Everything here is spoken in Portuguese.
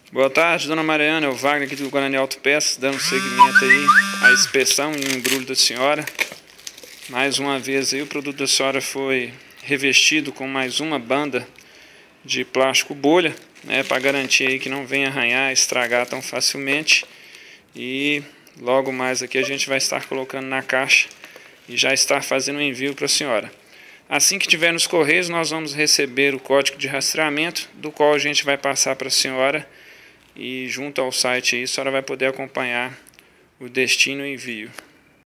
Boa tarde, dona Mariana, é o Wagner aqui do Guarani Autopeças, dando seguimento aí à inspeção e embrulho da senhora. Mais uma vez aí o produto da senhora foi revestido com mais uma banda de plástico bolha, né, para garantir aí que não venha arranhar, estragar tão facilmente. E logo mais aqui a gente vai estar colocando na caixa e já estar fazendo o envio para a senhora. Assim que tiver nos correios, nós vamos receber o código de rastreamento, do qual a gente vai passar para a senhora. E junto ao site aí, a senhora vai poder acompanhar o destino e envio.